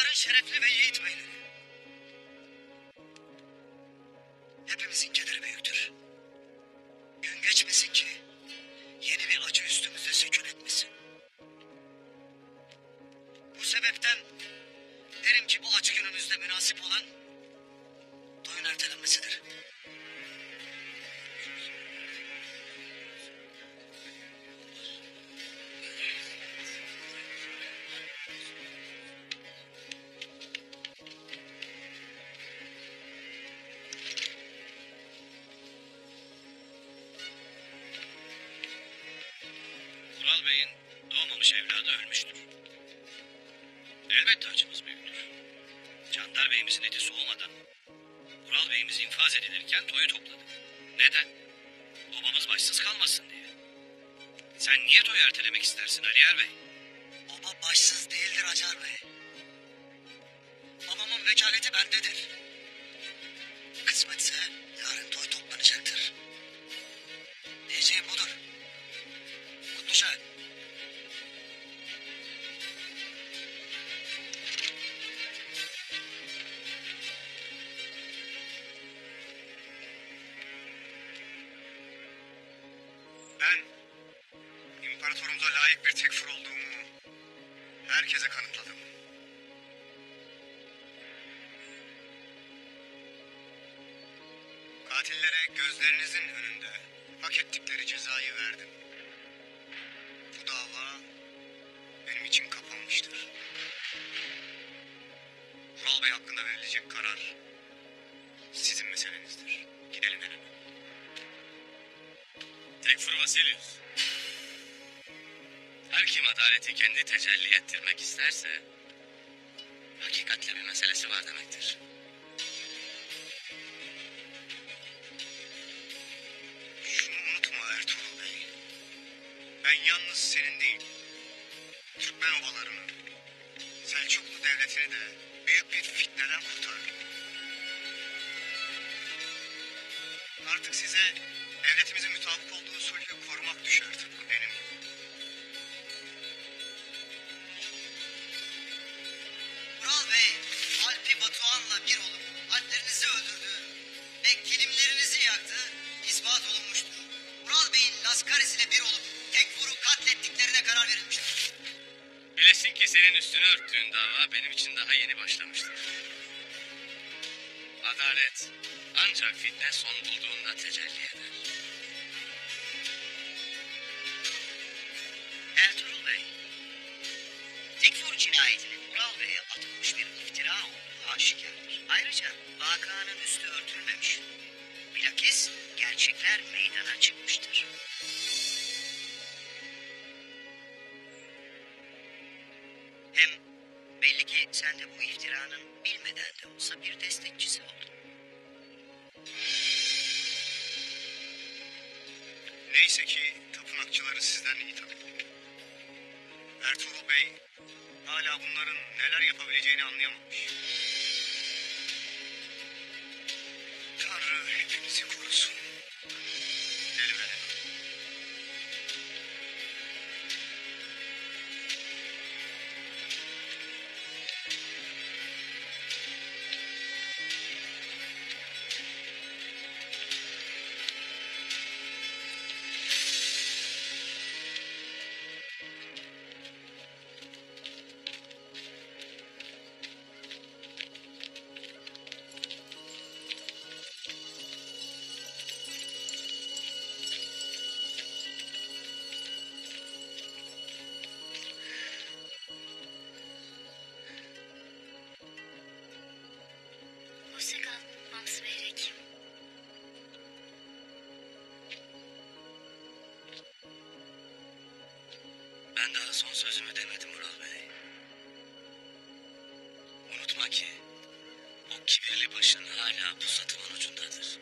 Onların şerefli ve yiğit beyleri. Hepimizin kederi büyüktür. Gün geçmesin ki yeni bir acı üstümüze sükun etmesin. Bu sebepten derim ki bu acı günümüzde münasip olan toyun ertelenmesidir. Vural Bey'in doğmamış evladı ölmüştür. Elbette acımız büyüktür. Candar Bey'imizin eti soğumadan Vural Bey'imiz infaz edilirken toyu topladık. Neden? Babamız başsız kalmasın diye. Sen niye toyu ertelemek istersin Aliyar Bey? Baba başsız değildir Acar Bey. Babamın vekaleti bendedir. Kısmetse yarın toy toplanacaktır. Diyeceğim budur. Kutluşa. Ben imparatorumuza layık bir tekfur olduğumu herkese kanıtladım. Katillere gözlerinizin önünde hak ettikleri cezayı verdim. Bu dava benim için kapanmıştır. Vural Bey hakkında verilecek karar sizin meselenizdir. Gidelim hemen. Tekfur Vasilius. Her kim adaleti kendi tecelli ettirmek isterse hakikatle bir meselesi var demektir. Şunu unutma Ertuğrul Bey. Ben yalnız senin değil, Türkmen obalarını, Selçuklu devletini de büyük bir fitneden kurtardım. Artık size devletimizin mutabık olduğu usulü korumak düşer tıpkı benim. Vural Bey, Alpi Batuhan'la bir olup alplerinizi öldürdü ve kilimlerinizi yaktı, ispat olunmuştur. Vural Bey'in Laskaris ile bir olup Tekfur'u katlettiklerine karar verilmiştir. Bilesin ki senin üstünü örttüğün dava benim için daha yeni başlamıştır. Adalet ancak fitne son bulduğunda tecelli eder. Ertuğrul Bey, Tekfur cinayetinin Vural Bey'e atılmış bir iftira olduğu aşikardır. Ayrıca vakanın üstü örtülmemiş. Bilakis gerçekler meydana çıkmıştır. Hem belli ki sen de bu iftiranın bilmeden de olsa bir destekçisi oldun. Neyse ki tapınakçıları sizden iyi tanıyor. Ertuğrul Bey hala bunların neler yapabileceğini anlayamamış. Tanrı hepimizi korusun. Gidelim hele. Hoşça kal, Max ve Erek. Ben daha son sözümü demedim Vural Bey. Unutma ki o kibirli başın hala pusatımın ucundadır.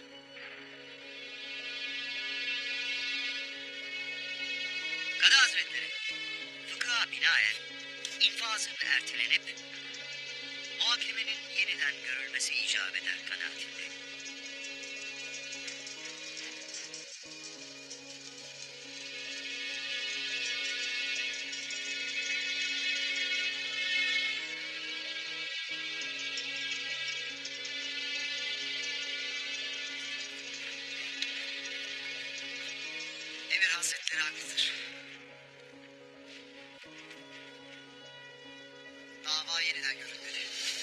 Kadı Hazretleri, fıkıha binaen infazın ertelenip muhakemenin yeniden görülmesi icap eder kanaatindeyim. Hazretleri haklıdır. Dava yeniden görülmeli.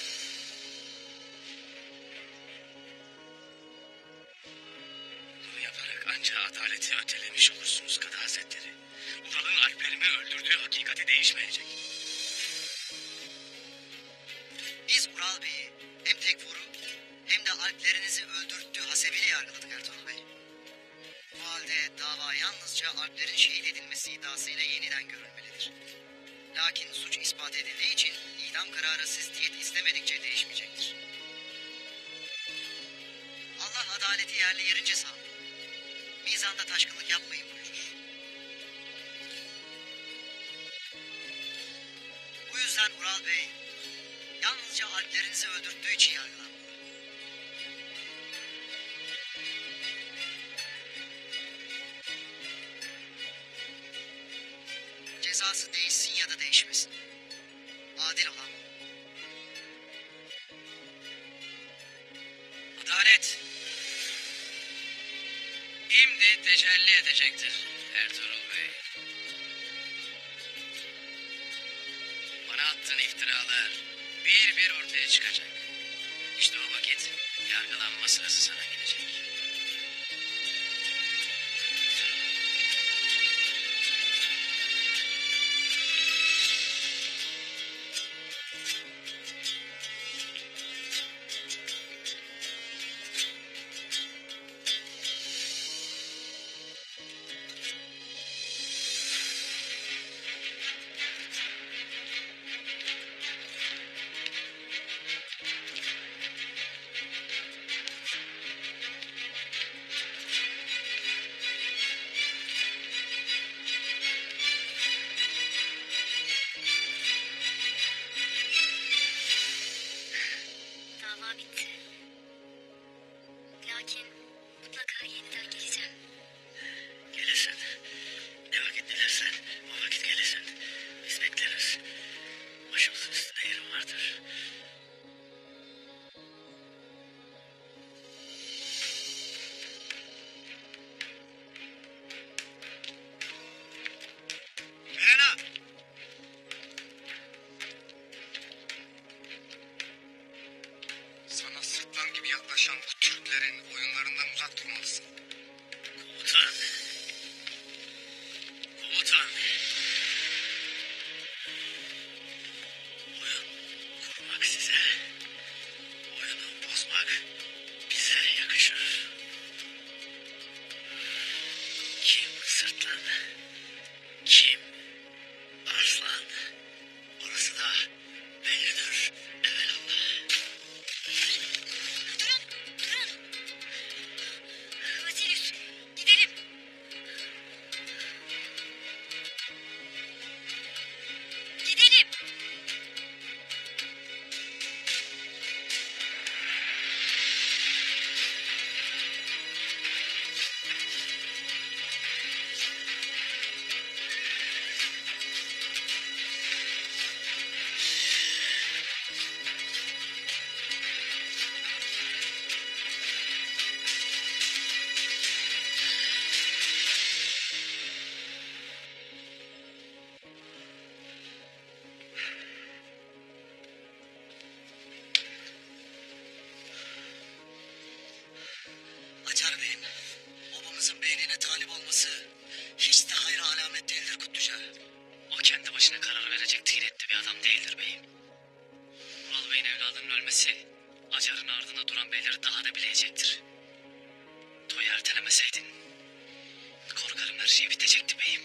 Bunu yaparak ancak adaleti ötelemiş olursunuz Kadı Hazretleri. Ural'ın Alper'imi öldürdüğü hakikati değişmeyecek. Biz Ural Bey'i hem Tekfur'u hem de Alplerinizi öldürttüğü hasebiyle yargıladık Ertuğrul Bey. Bu halde dava yalnızca Alplerin şehit edilmesi iddiasıyla yeniden görülmelidir. Lakin suç ispat edildiği için idam kararı siz diyet istemedikçe değişmeyecektir. Allah adaleti yerli yerince sağlar. Mizanda taşkınlık yapmayın buyurur. Bu yüzden Ural Bey yalnızca Alplerinizi öldürttüğü için yargılanmalı. Cezası değişsin ya da değişmesin. Adil olan bu. Adalet şimdi tecelli edecektir Ertuğrul Bey. Bana attığın iftiralar bir bir ortaya çıkacak. İşte o vakit yargılanma sırası sana gelecek. Dava bitti. Lakin mutlaka yeniden geleceğim. Gelirsin. Ne vakit dilersen o vakit gelirsin. Biz bekleriz. Başımızın üstünde yerim vardır. Helena! Sana sırtlan gibi yaklaşan bu Türklerin oyunlarından uzak durmalısın. Komutan. Komutan. Oyun kurmak size. Oyunu bozmak bize yakışır. Kim sırtlan? Kim arslan? Orası da bellidir evelallah. Durun! Vasilius, gidelim. Gidelim. Acar Bey'in babamızın beynine talip olması hiç de hayra alamet değildir Kutluca. O kendi başına karar verecek tıynetli bir adam değildir beyim. Ural Bey'in evladının ölmesi Acar'ın ardına duran beyleri daha da bileyecektir. Toyu ertelemeseydin korkarım her şey bitecekti beyim.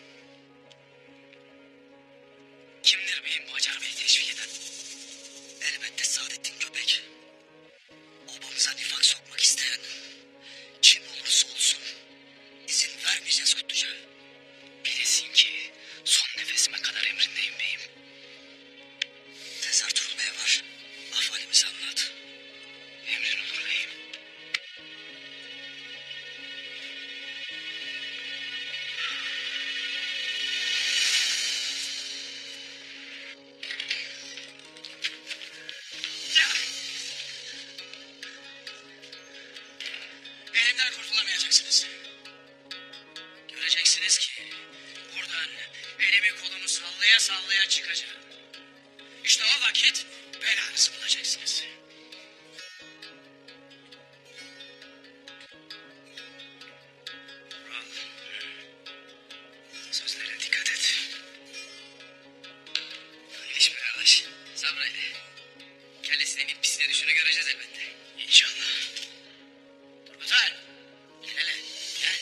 Kimdir beyim bu Acar Bey'i teşvik eden? Elbette Saadettin Göbek. Obamıza nifak sokmak isteyen kim olursa olsun izin vermeyeceğiz Kutluca. Bilesin ki son nefesime kadar emrindeyim beyim. Tez Ertuğrul Bey var. Ahvalimizi anlat. Emrin olur beyim. Elimden kurtulamayacaksınız. göreceksiniz ki buradan elimi kolumu sallaya sallaya çıkacağım. İşte o vakit belanızı bulacaksınız. Vural, sözlere dikkat et. Hiç bir yavaş, sabreyle. Kellesinin ippisine düşünü göreceğiz elbette. İnşallah. Turgutal, gel hele, gel.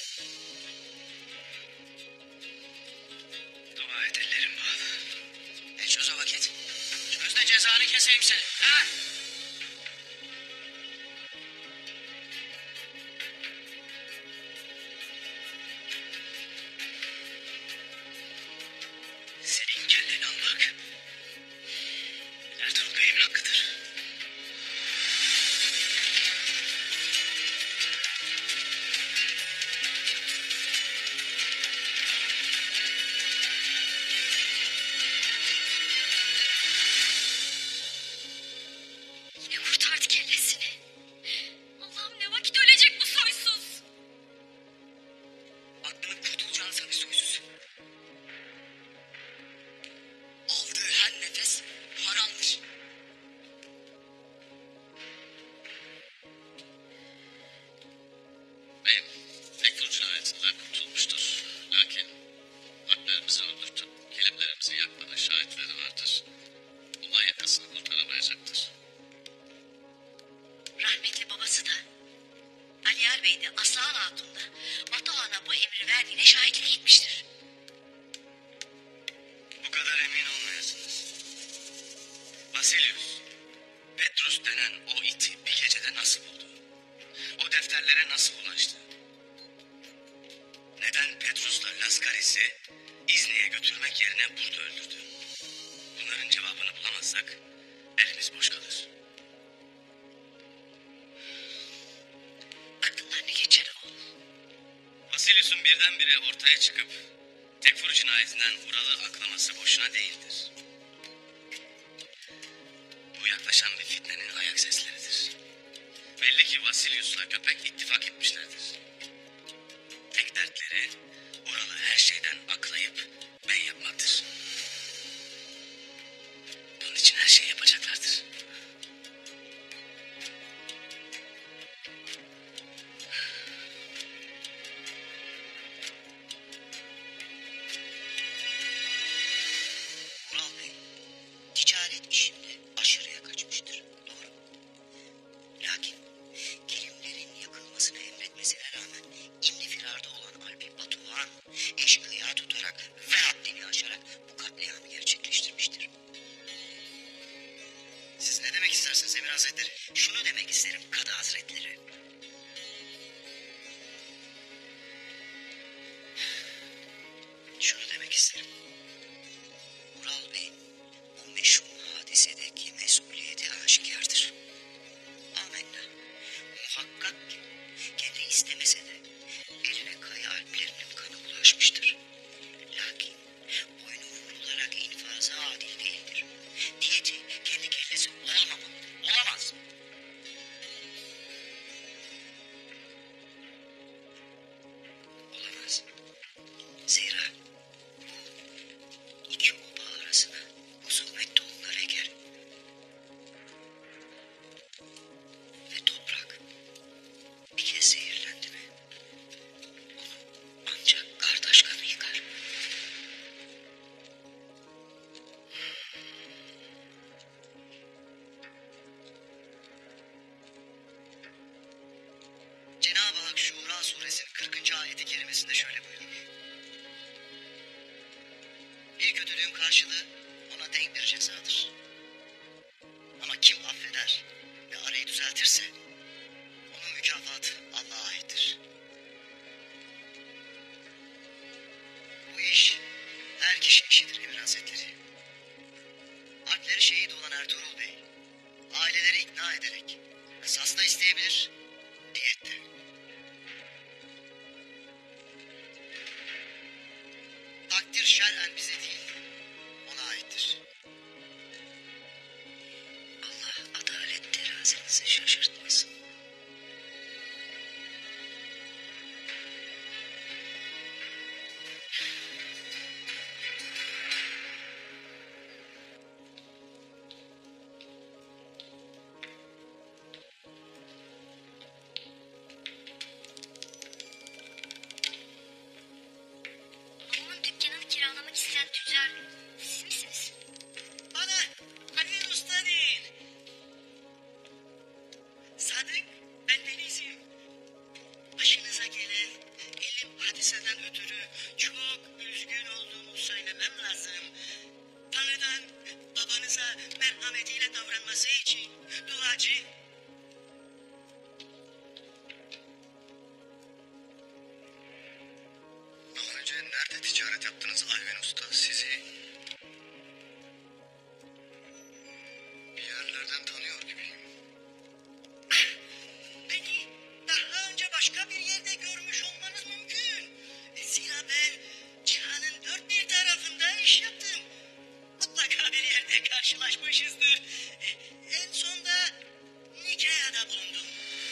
Dua et, ellerim bağlı. Çöz o vakit. Çöz de cezanı keseyim seni. Ha? Senin kelleni almak Ertuğrul Bey'imin hakkıdır. Yine kurtardı kellesini. Allah'ım ne vakit ölecek bu soysuz. Aklının kurtulacağını sanır soysuz. Aldığı her nefes haramdır. Beyim, Tekfur cinayetinden kurtulmuştur. Lakin haklarımızı öldürtüp kilimlerimizi yakmanın şahitleri vardır. Bundan yakasını kurtaramayacaktır. Rahmetli babası da Aliyar Bey de Aslan Hatun da Batuhan'a bu emri verdiğine şahitlik etmiştir. Bu kadar emin olmayasınız. Vasilius, Petrus denen o iti bir gecede nasıl buldu? O defterlere nasıl ulaştı? Neden Petrus'la Laskaris'i İzni'ye götürmek yerine burada öldürdü? Bunların cevabını bulamazsak elimiz boş kalır. Aklından ne geçer o? Vasilius'un birdenbire ortaya çıkıp Tekfur cinayetinden Ural'ı aklaması boşuna değildir. Bu yaklaşan bir fitnenin ayak sesleridir. Belli ki Vasilius'la köpek ittifak etmişlerdir. Tek dertleri Ural'ı her şeyden aklayıp bey yapmaktır. Bunun için her şeyi yapacaklardır. Vural Bey, ticaret işinde aşırıya kaçmıştır. Doğru mu? Lakin kilimlerin yakılmasını emretmesine rağmen imli firarda olan Alpin Batuhan eşkıya tutarak ve haddini aşarak bu katliamı gerçekleştirmiştir. Siz ne demek istersiniz Emir Hazretleri? Şunu demek isterim Kadı Hazretleri. Şunu demek isterim. Ural Bey'in bu meşhur hadisedeki mesuliyeti aşikardır. Amenna. Muhakkak ki kendi istemese de eline Kaya Alplerinin kanı bulaşmıştır. Lakin boynu vurularak infazı adil değildir. Diyeti kendi kellesi olmamalıdır. Olamaz. Olamaz. Zira İki oba arasına husumet tohumları eker. Ve toprak bir kez zehirlendi mi onu ancak kardeş kanı yıkar. Cenab-ı Hak Şura suresinin 40. ayeti kerimesinde şöyle buyurur. Bir kötülüğün karşılığı ona denk bir cezadır. Ama kim affeder ve arayı düzeltirse onun mükafatı Allah'a aittir. Bu iş her kişi işidir Emir Hazretleri. Alpleri şehit olan Ertuğrul Bey aileleri ikna ederek kısas da isteyebilir, diyet de. Takdir şer'en bize değil, ona aittir. Allah adalet terazinizi şaşırtmasın. ilim hadiseden ötürü çok üzgün olduğumu söylemem lazım. Tanrı'dan babanıza merhametiyle davranması için duacı. Daha önce nerede ticaret yaptınız Alvin Usta? Sizi bir yerlerden tanıyor gibiyim. Beni daha önce başka bir yerde görmüş olmanız mümkün. Zira ben cihanın dört bir tarafında iş yaptım. Mutlaka bir yerde karşılaşmışızdır. En son da Nikea'da bulundum.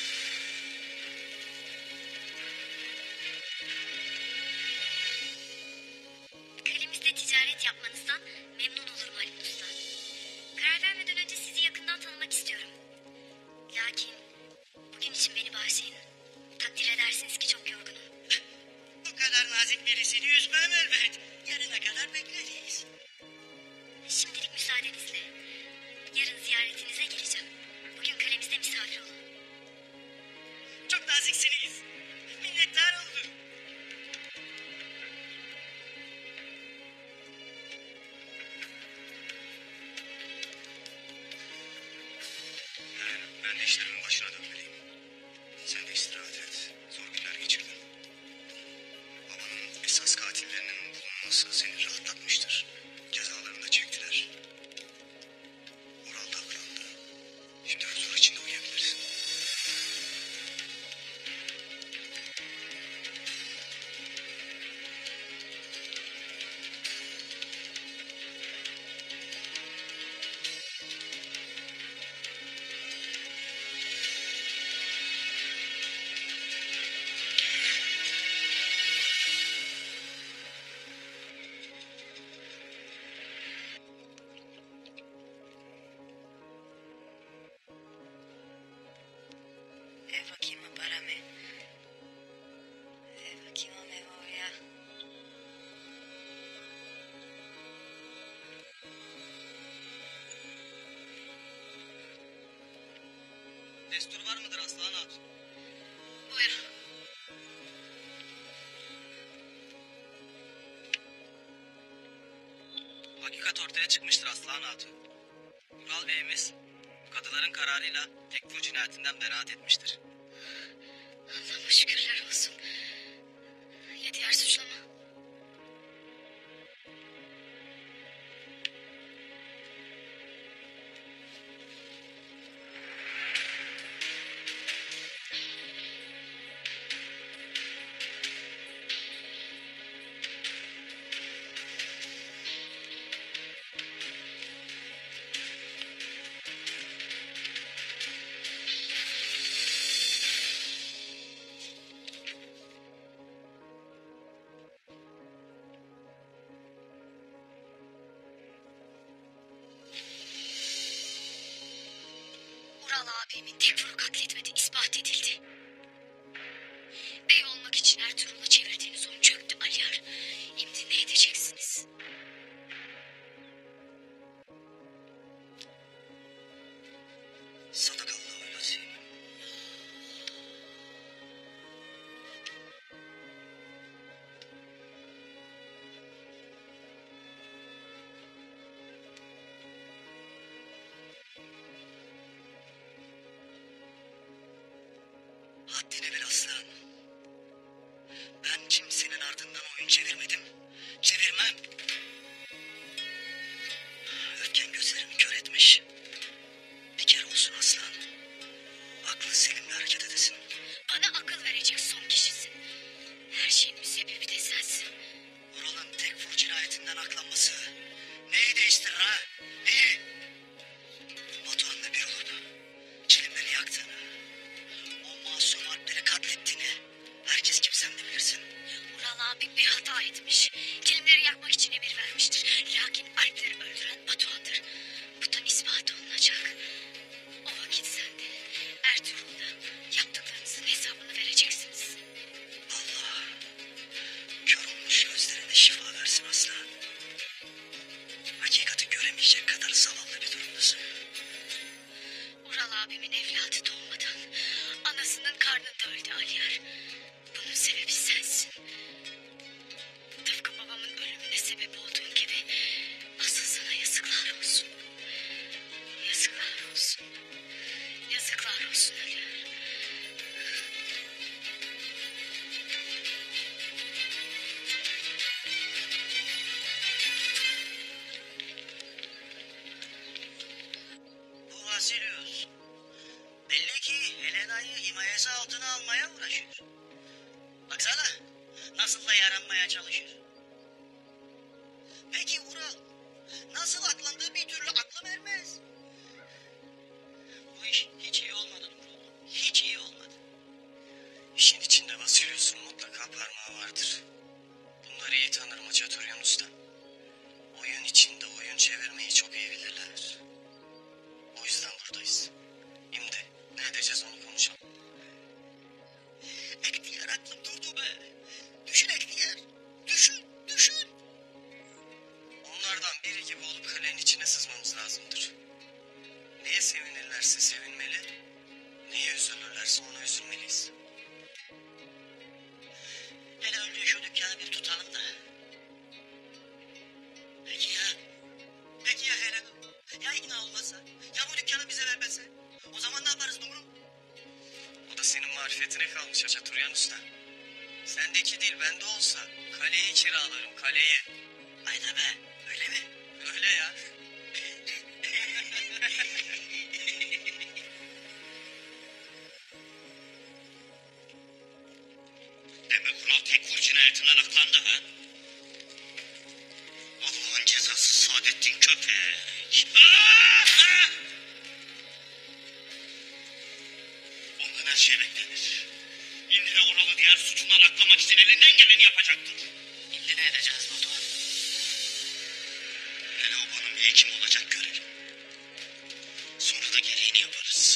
Kalemizde ticaret yapmanızdan memnun olurum Halil Usta. Karar vermeden önce sizi yakından tanımak istiyorum. Lakin bugün için beni bağışlayın. Takdir edersiniz ki çok yorgunum. Bu kadar nazik birisini üzmem elbet. Yarına kadar bekleriz. Şimdilik müsaadenizle. Yarın ziyaretinize geleceğim. Bugün kalemizde misafir olun. Çok naziksiniz. Minnettar oldum. Ben de işlerimin başına dönmeliyim. Sen de istirahat et. Zor günler geçirdin. Babanın esas katillerinin bulunması seni rahatlatmıştır. Cezalarını da çektiler. Oral da aklandı. Şimdi huzur içinde uyuyabilirsin. Evo me párame. Evo me voy a... Destur var mıdır Aslan Hatun? Buyur. Hakikat ortaya çıkmıştır Aslan Hatun. Ural Bey'imiz kadıların kararıyla Tekfur cinayetinden beraat etmiştir. Allah'ıma şükürler olsun. Ya diğer suçlama? Ural abimin Tekfur'u katletmedi, ispat edildi. Bey olmak için Ertuğrul'a çevirdiğiniz oyun çöktü Alyar. Şimdi ne edeceksiniz? Sadakallahu lazim. Haddine bil aslan. Ben kimsenin ardından oyun çevirmedim. Çevirmem. Öfken gözlerimi kör etmiş. Bir kere olsun aslan. Aklın selimle hareket edesin. Bana akıl verecek son kişisin. Her şeyin müsebbibi de sensin. Ural'ın Tekfur cinayetinden aklanması neyi değiştirir ha? Neyi? Batuhan'la bir olup çilimleri yaktığını, o masum Alpleri katlettiğini herkes gibi sen de bilirsin. Ural abim bir hata etmiş. Kilimleri yakmak için emir vermiştir. Lakin Alpleri öldüren Batuhan'dır. Bundan ispat olunacak. O vakit sen de Ertuğrul'da yaptıklarınızın hesabını vereceksiniz. Allah kör olmuş gözlerine şifa versin aslan. Hakikati göremeyecek kadar zavallı bir durumdasın. Ural abimin evladı doğmadan anasının karnında öldü Aliyar. Bunun sebebi sensin. Baksana nasıl da yaranmaya çalışır. Peki Ural nasıl aklandığı bir türlü aklım ermez. Bu iş hiç iyi olmadı Ural. Hiç iyi olmadı. İşin içinde Vasilyos'un mutlaka parmağı vardır. Bunları iyi tanırım Haçaturyan Usta. Oyun içinde oyun çevirmeyi çok iyi bilirler. O yüzden buradayız. Şimdi ne edeceğiz onu konuşalım. Ektiyar aklım durdu be. Düşün Ektiyar. Düşün, düşün. Onlardan biri gibi olup kalenin içine sızmamız lazımdır. Neye sevinirlerse sevinmeli, neye üzülürlerse ona üzülmeliyiz. Hele önce şu dükkanı bir tutalım da. Peki ya? Peki ya Helen? Ya ikna olmazsa? Ya bu dükkanı bize vermezse? O zaman ne yaparız Dumru? O da senin marifetine kalmış Haçaturyan Usta. Sendeki değil bende olsa kaleyi kiralarım kaleyi. Hayda be, öyle mi? Öyle ya. Demek Ural Tekfur cinayetinden aklandı ha? Allah'ın cezası Saadettin köpek. Ondan her şey beklenir. İndi de Ural'ı diğer suçundan aklamak için elinden geleni yapacaktır. Şimdi ne edeceğiz Batuhan? Hele obanın bir hekimi olacak görelim. Sonra da gereğini yaparız.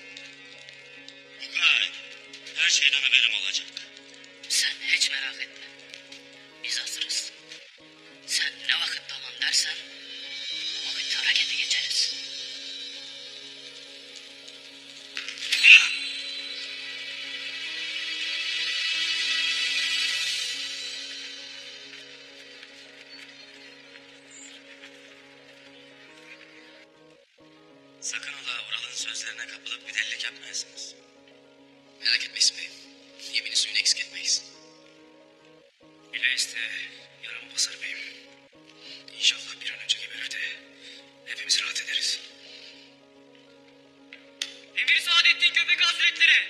Ugay, her şeyden haberim olacak. Sen hiç merak etme. Biz hazırız. Sen ne vakit tamam dersen o vakit harekete geçeriz. Sakın ola Ural'ın sözlerine kapılıp bir delilik yapmayasınız. Merak etme İsmail. Yemini suyunu eksik etmeyiz. Bile iste yarın basar beyim. İnşallah bir an önce geberir de hepimiz rahat ederiz. Emir Saadettin Köpek Hazretleri.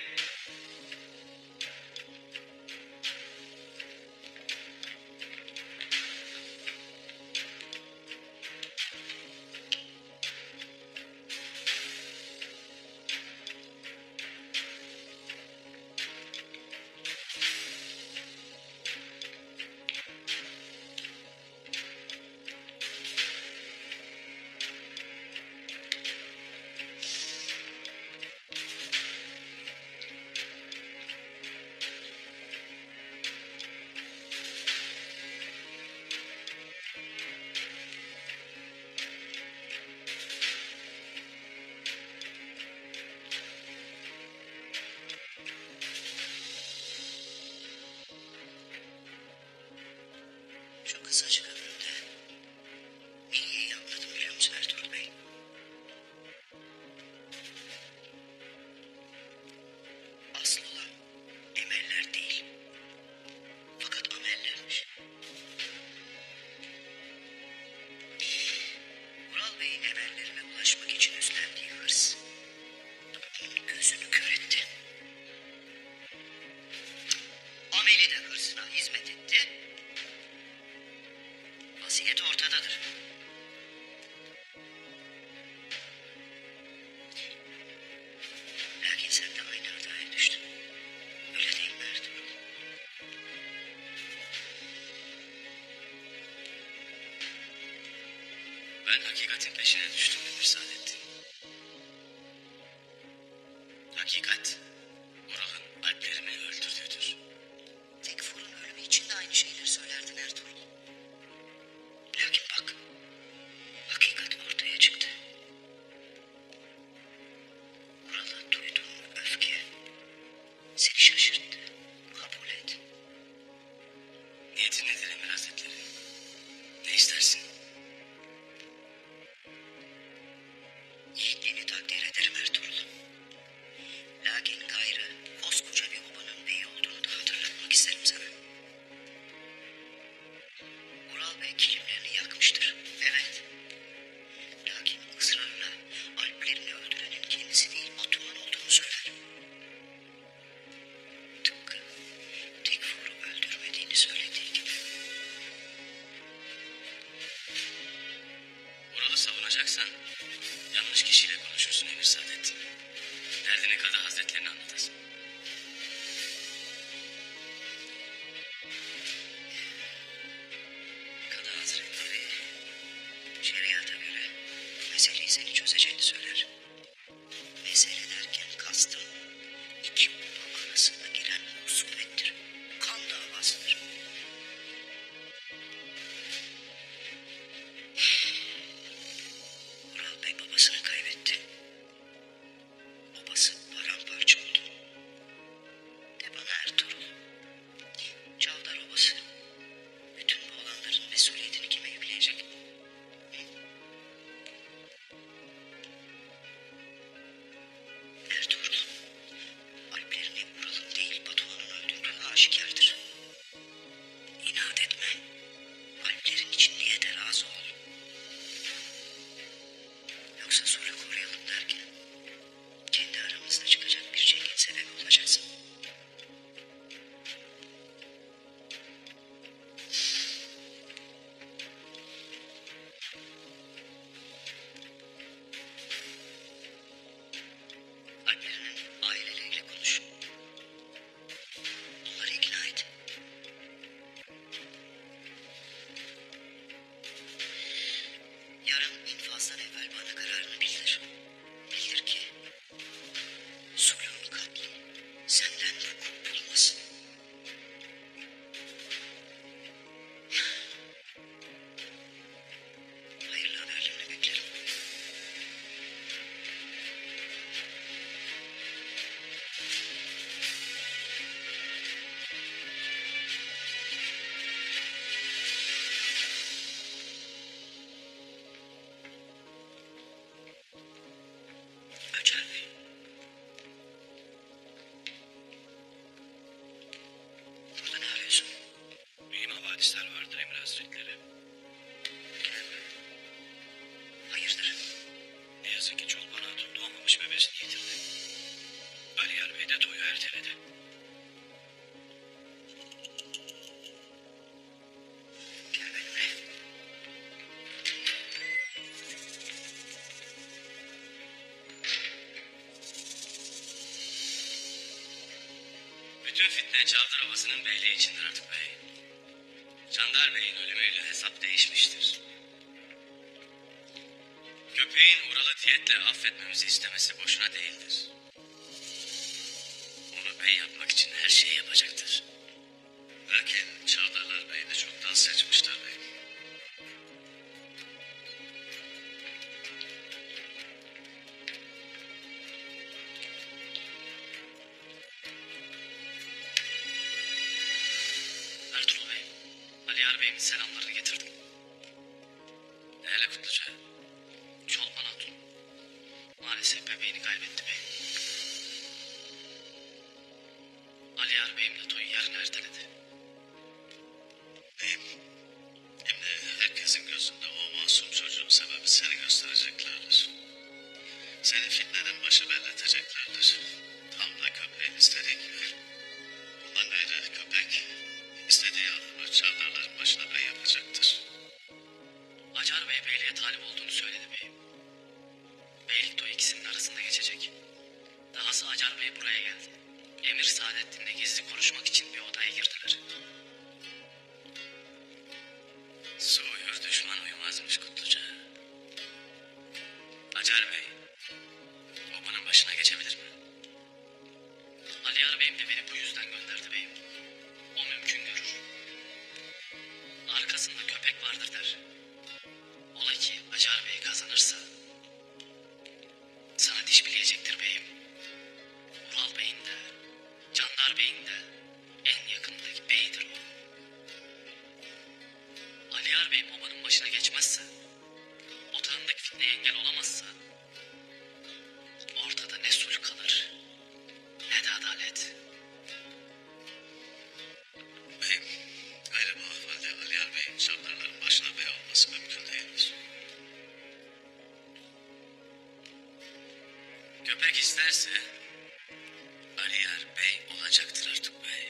Şu kısacık ömrümde neyi iyi anladım biliyor musun Ertuğrul Bey? Asıl olan emeller değil, fakat amellermiş. Ural Bey'in emellerine ulaşmak için üstlendiği hırs, onun gözünü kör etti. Ameli de hırsına hizmet etti. Vaziyet ortadadır. Lakin sen de aynı hataya düştün. Öyle değil mi Ertuğrul? Ben hakikatin peşine düştüm Emir Saadettin. Hakikat Ural'ın alplerimi öldürdüğüdür. Tekfur'un ölümü için de aynı şeyleri söylerdin Ertuğrul. Lakin bak, hakikat ortaya çıktı. Ural'a duyduğun öfke seni şaşırttı. Kabul et. Niyetin nedir Emir Hazretleri? Ne istersin? çözeceğini söyler. Mesele derken kastım iki baba arasına giren husumettir. Kan davasıdır. Ural Bey babasını kaybetti. Babası paramparça oldu. De bana Ertuğrul. Çavdar obası. Bütün bu olanların mesuliyetini kime yükleyecek? Ertuğrul. Alplerini Ural'ın değil Batuhan'ın öldürdüğü aşikardır. İnat etme. Alplerin için niyete razı ol. Yoksa sulhu koruyalım derken kendi aramızda çıkacak bir şeyin sebebi olacaksın. Alplerinin aileleriyle konuş. Onları ikna et. Yarın infazdan evvel bana kararını bildir. Bildir ki sulhun katli senden vuku bulmasın. Hayırlı haberlerini beklerim. Öcer Bey. Burada ne arıyorsun? Mühim havadisler vardır Emir Hazretleri. Hayırdır? Ne yazık ki Çolpan Hatun doğmamış bebesini yitirdi. Aliyar Bey de toyu erteledi. Gel benimle. Bütün fitne Çavdar Obası'nın beyliği içindir artık bey. Çandar Bey'in ölümüyle hesap değişmiştir. Köpeğin Ural'ı diyetle affetmemizi istemesi boşuna değildir. Onu bey yapmak için her şeyi yapacaktır. Lakin Çavdarlar Bey'i de çoktan seçmişler bey. Ertuğrul Bey, Aliyar Bey'imin selamlarını getirdim. Hele Kutluca, Çolpan Hatun maalesef bebeğini kaybetti bey. Aliyar Bey'im de toyu yarın erteledi. Beyim, şimdi herkesin gözünde o masum çocuğun sebebi seni göstereceklerdir. Seni fitneden başı belleteceklerdir. Tam da köpeğin istediği gibi. Bundan gayrı köpek istediği adamı Çavdarların başına bey yapacaktır. Acar Bey beyliğe talip olduğunu söyledi beyim. Beylik toyu ikisinin arasında geçecek. Dahası Acar Bey buraya geldi. Emir Saadettin'le gizli konuşmak için bir odaya girdiler. Su uyur düşman uyumazmış Kutluca. Acar Bey, obanın başına geçebilir mi? Aliyar Bey'im de beni bu yüzden gönderdi beyim. O mümkün görür. Arkasında köpek vardır der. Ola ki Acar Bey kazanırsa sana diş bileyecektir beyim. Ural Bey'in de, Candar Bey'in de en yakındaki beydir o. Aliyar Bey'im obanın başına geçmezse, otağındaki fitneye engel olamazsa, ortada ne sulh kalır, ne de adalet. Beyim, gayrı bu ahvalde Aliyar Bey'in Çavdarların başına bey olması mümkün değildir. Köpek isterse Aliyar Bey olacaktır artık bey.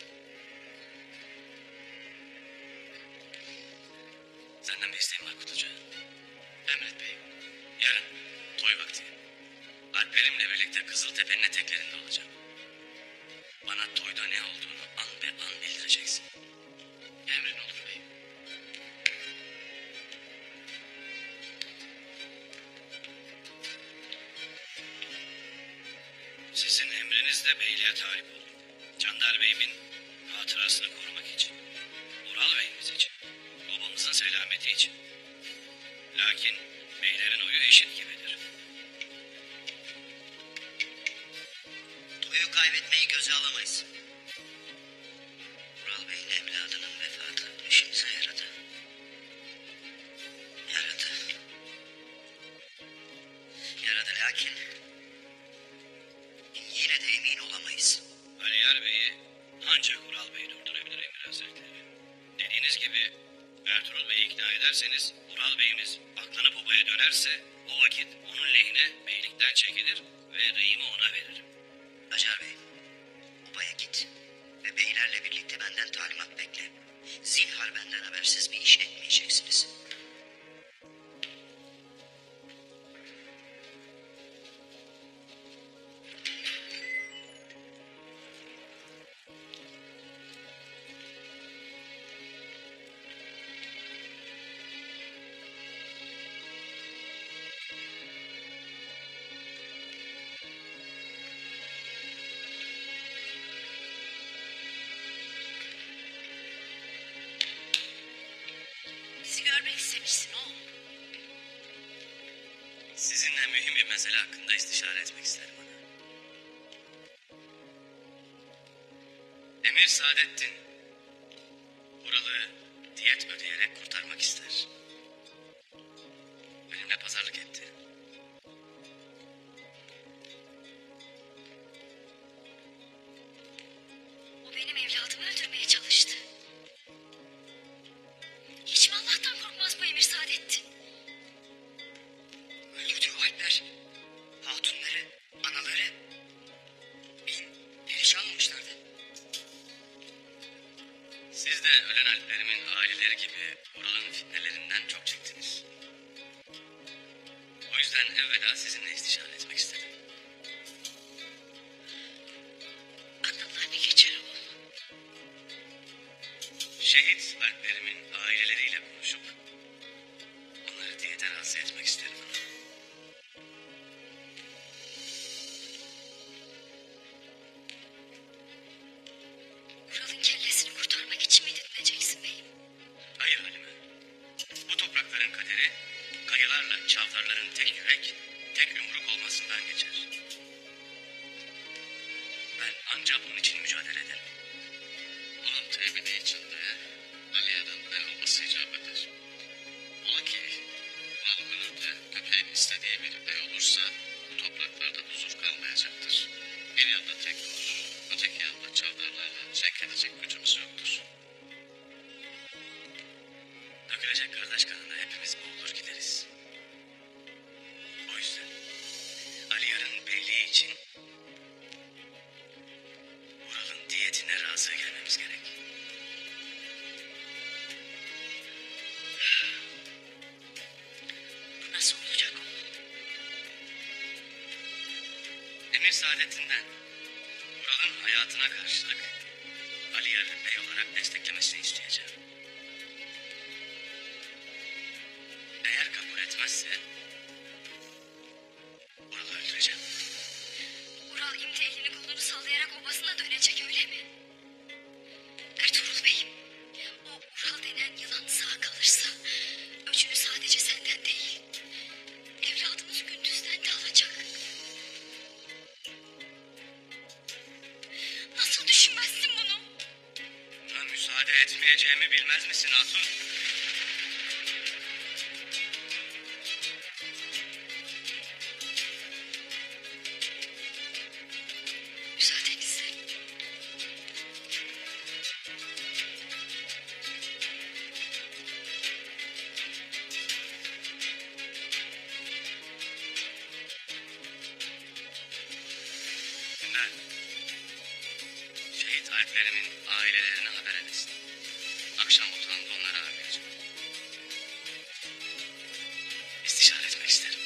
Senden bir isteğim var Kutluca. Emret bey. Yarın toy vakti. Alplerimle birlikte Kızıltepe'nin eteklerinde olacağım. Bana toyda ne olduğunu an be an bildireceksin. Emrin olur bey. beyine talip oldum. Candar Bey'imin hatırasını korumak için. Ural Bey'imiz için. Babamızın selameti için. Lakin beylerin oyu eşit gibidir. Toyu kaybetmeyi göze alamayız. Ural Bey'in evladının vefatı işimize yaradı. Yaradı lakin yine de emin olamayız. Aliyar Bey'i ancak Ural Bey durdurabilir Emir Hazretleri. Dediğiniz gibi Ertuğrul Bey'i ikna ederseniz Ural Bey'imiz aklanıp obaya dönerse o vakit onun lehine beylikten çekilir ve reyimi ona veririm. Acar Bey, obaya git ve beylerle birlikte benden talimat bekle. Zinhar benden habersiz bir iş etmeyeceksiniz. Bizi görmek istemişsin oğlum. Sizinle mühim bir mesele hakkında istişare etmek isterim ana. Emir Saadettin, Ural'ı diyet ödeyerek kurtarmak ister. Benimle pazarlık etti. O benim evladımı öldürmeye çalıştı. Hiç mi Allah'tan korkmaz bu Emir Saadettin? Öldürdüğü alpler, hatunları, anaları perişan olmuşlardı. Siz de ölen alplerimin aileleri gibi Ural'ın fitnelerinden çok çektiniz. O yüzden evvela sizinle istişare etmek istedim. Aklından ne geçer oğlum? Şehit alplerimin aileleriyle konuşup onları diyete razı etmek isterim. Ural'ın kellesini kurtarmak için mi dinleneceksin beyim? Hayır Halime. Bu toprakların kaderi kayılarla çavdarların tek yürek, tek yumruk olmasından geçer. Ben ancak bunun için mücadele ederim. Bunun tebini içinde Aliye'den bel olması icap eder. Ola ki Ural ölür de köpeğin istediği bir bey olursa bu topraklarda huzur kalmayacaktır. Bir yanda tek olur, öteki yanda çavdarlarla cenk edecek gücümüz yoktur. Dökülecek kardeş kanına hepimiz boğulur gideriz. O yüzden Aliyar'ın beyliği için Ural'ın diyetine razı gelmemiz gerek. Bu nasıl olacak oğlum? Emir Saadettin'den Ural'ın hayatına karşılık Aliyar'ı bey olarak desteklemesini isteyeceğim. Eğer kabul etmezse Ural'ı öldüreceğim. Ural imdi elini kolunu sallayarak obasına dönecek öyle mi? Ertuğrul Bey'im, o Ural denen yılan sağ kalırsa öcünü sadece senden değil, evladımız Gündüz'den de alacak. Nasıl düşünmezsin bunu? Buna müsaade etmeyeceğimi bilmez misin Hatun? Müsaadenizle. Dünden şehit alplerimin ailelerine haber edesin. Akşam otağında onları ağırlayacağım. İstişare etmek isterim.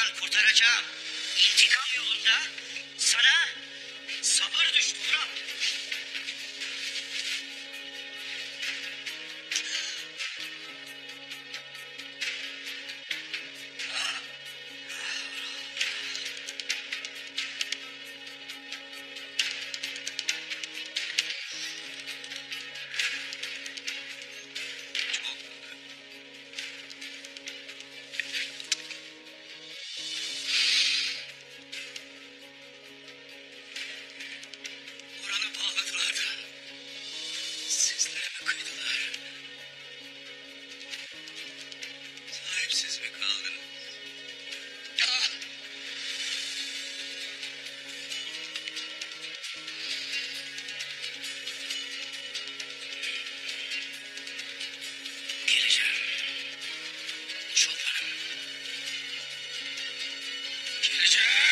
kurtaracağım. İntikam yolunda sana sabır düştü Vural. Buranı bağladılar da sizlere mi kıydılar? Sahipsiz mi kaldınız? Ah! Geleceğim. Çobanım. Geleceğim.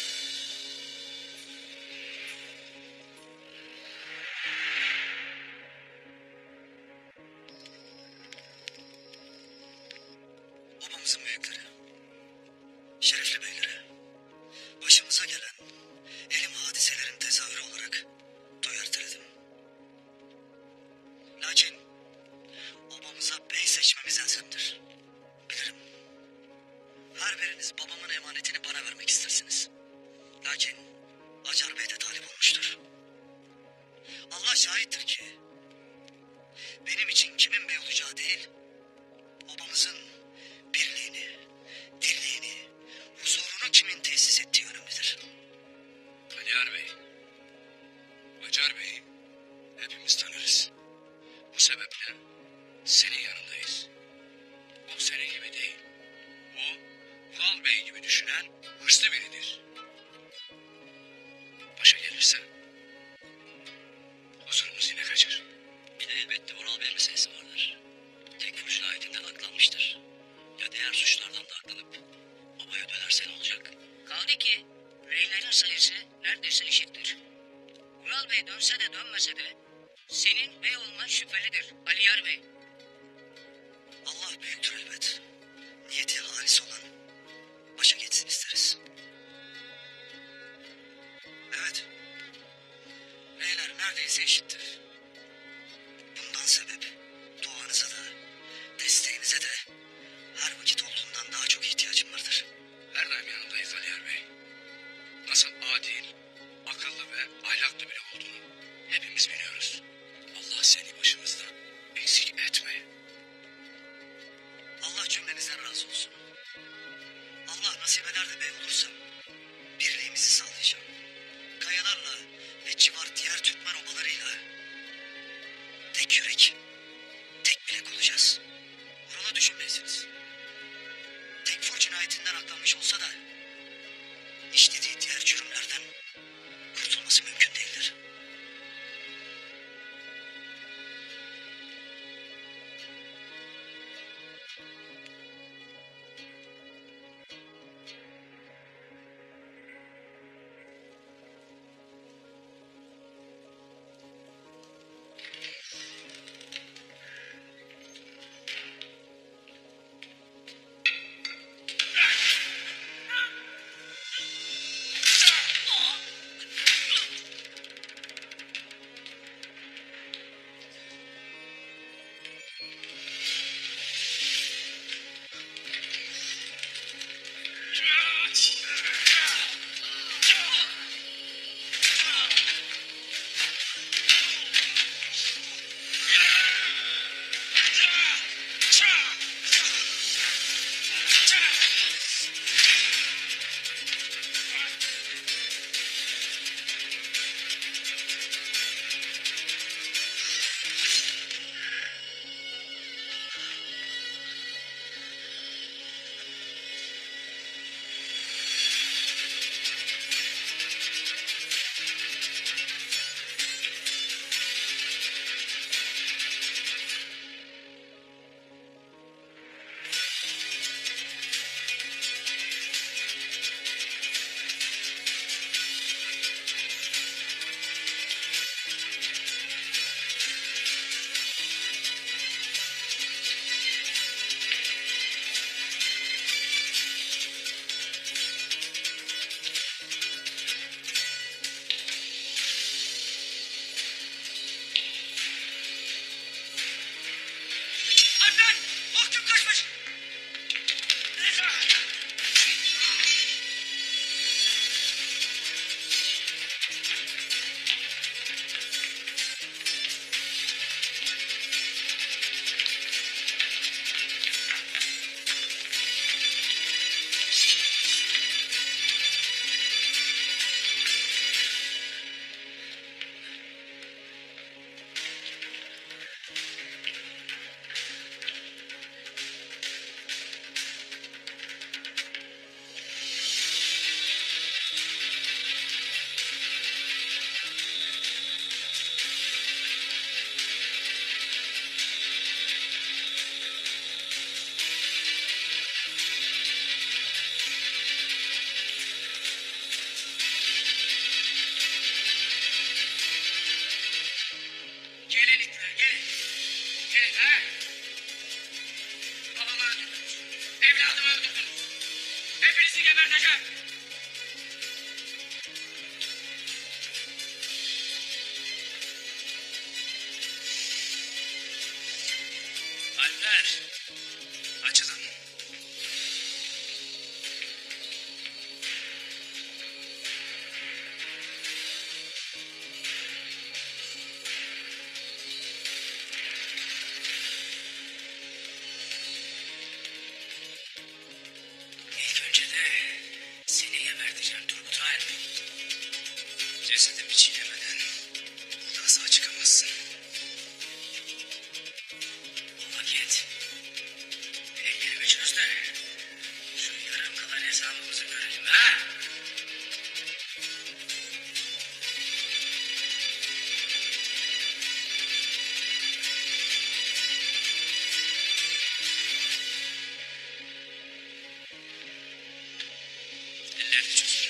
Babamızın büyükleri, şerefli beyleri, başımıza gelen elim hadiselerin tezahürü olarak toy erteledim. Lakin obamıza bey seçmemiz elzemdir. Bilirim. Her biriniz babamın emanetini bana vermek istersiniz. Lakin Acar Bey de talip olmuştur. Allah şahittir ki benim için kimin bey olacağı değil, obamızın birliğini, dirliğini, huzurunu kimin tesis ettiği önemlidir. Aliyar Bey, Acar Bey'i hepimiz tanırız. Bu sebeple senin yanındayız. O senin gibi değil. O, Vural Bey gibi düşünen hırslı biridir. Başa gelirse huzurumuz yine kaçar. Bir de elbette Vural Bey meselesi vardır. Tekfur cinayetinden aklanmıştır. Ya diğer suçlardan da aklanıp babaya dönerse ne olacak? Kaldı ki reylerin sayısı neredeyse eşittir. Vural Bey dönse de dönmese de senin bey olman şüphelidir Aliyar Bey. Allah büyüktür elbet. Niyeti halis olan başa geçsin isteriz. Evet. Reyler neredeyse eşittir. Bundan sebep duanıza da, desteğinize de her vakit olduğundan daha çok ihtiyacım vardır. Her daim yanındayız Aliyar Bey. Nasıl adil, akıllı ve ahlaklı biri olduğunu hepimiz biliyoruz. Allah seni başımızdan eksik etme. Allah cümlenizden razı olsun. Allah nasip eder de bey olursam birliğimizi sağlayacağım. Kayalarla ve civar diğer Türkmen obalarıyla tek yürek, tek bilek olacağız. Vural'ı düşünmeyesiniz. Tekfur cinayetinden aklanmış olsa da işlediği diğer cürümlerden kurtulması mümkün değildir. Cesedimi çiğnemeden buradan sağ çıkamazsın. O vakit ellerimi çöz de şu yarım kalan hesabımızı görelim ha. Ellerini çöz.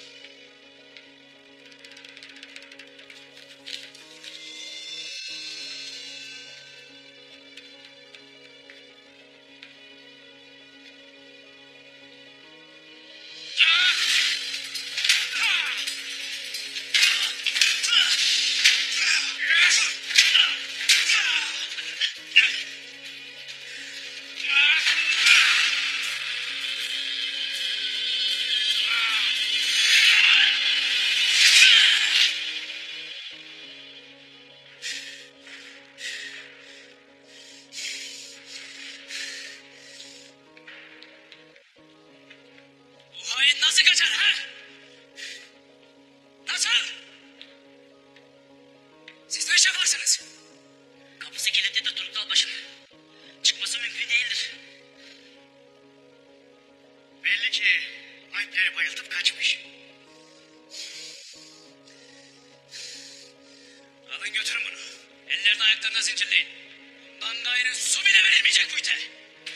Bu hain nasıl kaçar ha? Nasıl? Siz ne iş yaparsınız? Kapısı kilitlidir Turgut başım. Çıkması mümkün değildir. Belli ki Alpleri bayıltıp kaçmış. Alın götürün bunu. Ellerini ayaklarına zincirleyin. Bundan gayrı su bile verilmeyecek bu ite.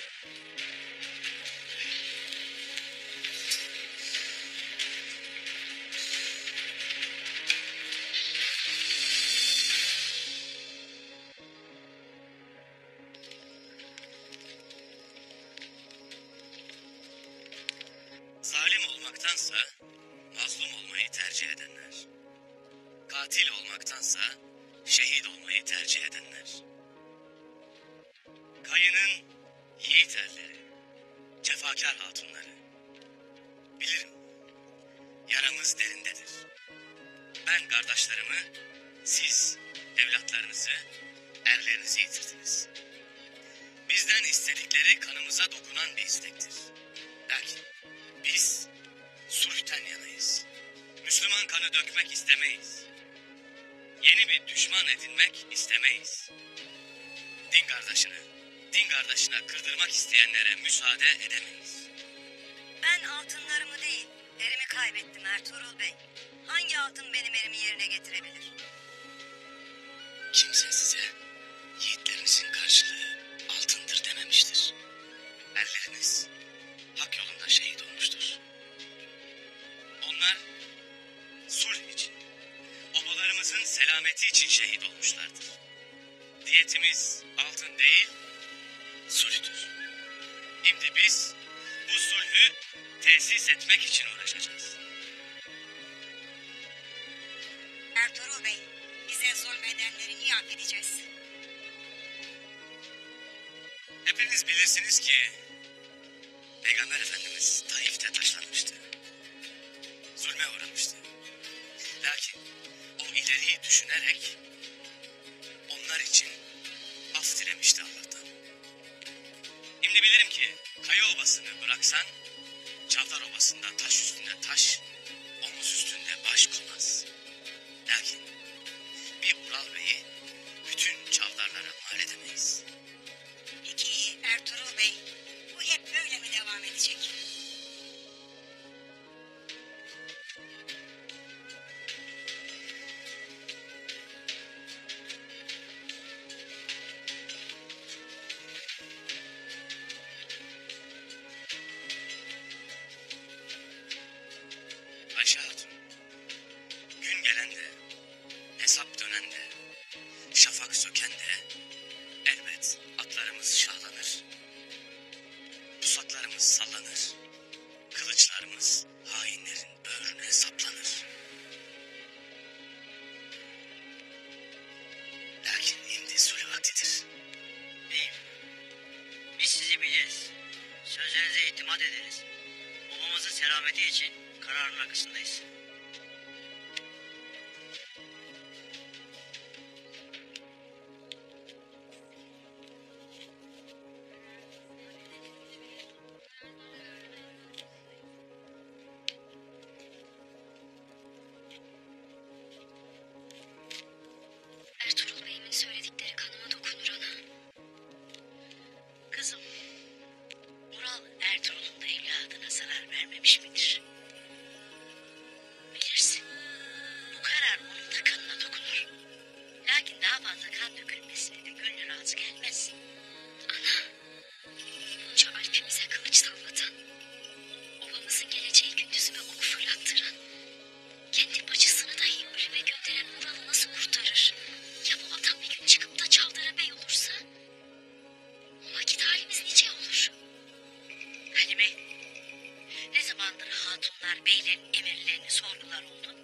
Zalim olmaktansa mazlum olmayı tercih edenler. Katil olmaktansa şehit olmayı tercih edenler. Kayının yiğit erleri, cefakar hatunları. Bilirim, yaramız derindedir. Ben kardeşlerimi, siz evlatlarınızı, erlerinizi yitirdiniz. Bizden istedikleri kanımıza dokunan bir istektir. Lakin biz sulhten yanayız. Müslüman kanı dökmek istemeyiz. Yeni bir düşman edinmek istemeyiz. Din kardeşine kırdırmak isteyenlere müsaade edemeyiz. Ben altınlarımı değil, erimi kaybettim Ertuğrul Bey. Hangi altın benim erimi yerine getirebilir? Kimse size yiğitlerinizin karşılığı altındır dememiştir. Erleriniz hak yolunda şehit olmuştur. Onlar sulh için, obalarımızın selameti için şehit olmuşlardır. Diyetimiz altın değil, sulhtür. Şimdi biz bu sulhü tesis etmek için uğraşacağız. Ertuğrul Bey, bize zulmedenleri niye affedeceğiz? Hepiniz bilirsiniz ki Peygamber Efendimiz Taif'te taşlanmıştı. Zulme uğramıştı. Lakin o ileriyi düşünerek onlar için af dilemişti Allah'tan. Şimdi bilirim ki Kaya Obası'nı bıraksan Çavdar Obası'nda taş üstünde taş, omuz üstünde baş konmaz. Lakin bir Ural Bey'i bütün çavdarlara mal edemeyiz. Peki Ertuğrul Bey, bu hep böyle mi devam edecek? Ayşe Hatun, gün gelen de, hesap dönen de, şafak söken de, elbet atlarımız şahlanır, pusatlarımız sallanır, kılıçlarımız hainlerin böğrüne saplanır. Lakin şimdi sulh vaktidir. Beyim, biz sizi biliriz. Sözlerinize itimat ederiz. Babamızın selameti için kararın arkasındayız. beylerin emirlerini sorgular oldu.